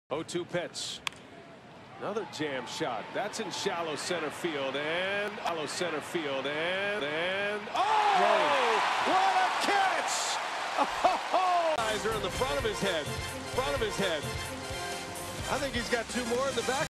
0-2 pitch. Another jam shot. That's in shallow center field and oh! What a catch! Oh! Eyes are in the front of his head. I think he's got two more in the back.